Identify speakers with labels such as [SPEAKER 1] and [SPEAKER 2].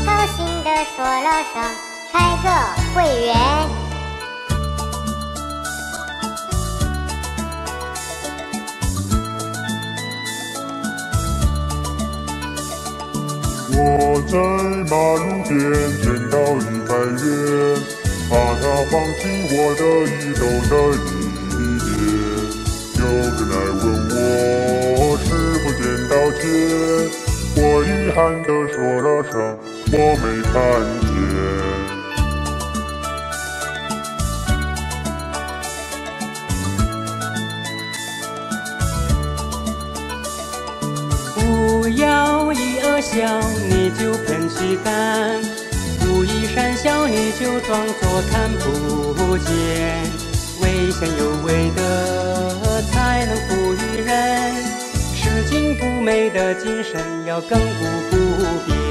[SPEAKER 1] 高兴地说了声开个会员。
[SPEAKER 2] 我在马路边捡到100元，怕他放弃我的移动的一点。有人来问我是否捡到钱，我遗憾地说了声我没看见。
[SPEAKER 3] 不要一恶笑你就偏膝干，故意讪笑你就装作看不见。危险有为的才能赋予人拾金不昧的精神，要亘古不变。